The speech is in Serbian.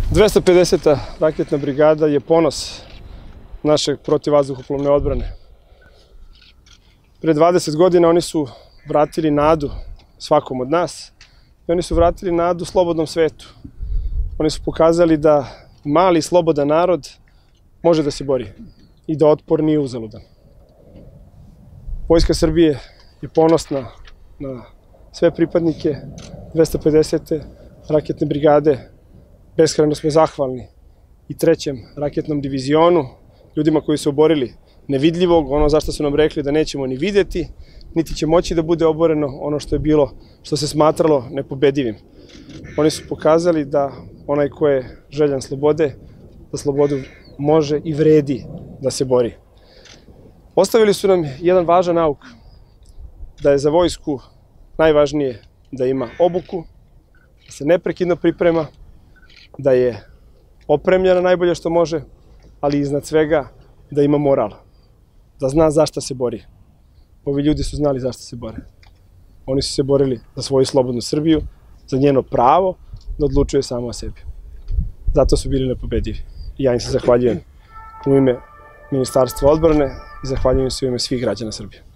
250. raketna brigada je ponos našeg protivvazduhoplovne odbrane. Pre 20 godina oni su vratili nadu svakom od nas i oni su vratili nadu slobodnom svetu. Oni su pokazali da mali slobodan narod može da se bori i da otpor nije uzaludan. Vojska Srbije je ponosna na sve pripadnike 250. raketne brigade. Beskrajno smo zahvalni i 3. raketnom divizionu, ljudima koji su oborili nevidljivog, ono zašto su nam rekli da nećemo ni videti, niti će moći da bude oboreno ono što je bilo, što se smatralo nepobedivim. Oni su pokazali da onaj ko je željan slobode, da slobodu može i vredi da se bori. Ostavili su nam jedan važan nauk, da je za vojsku najvažnije da ima obuku, da se neprekidno priprema, da je opremljena najbolje što može, ali iznad svega da ima moral, da zna zašto se bori. Ovi ljudi su znali zašto se bore. Oni su se borili za svoju slobodnu Srbiju, za njeno pravo da odlučuje samo o sebi. Zato su bili nepobedivi. I ja im se zahvaljujem u ime Ministarstva odbrane i zahvaljujem se u ime svih građana Srbije.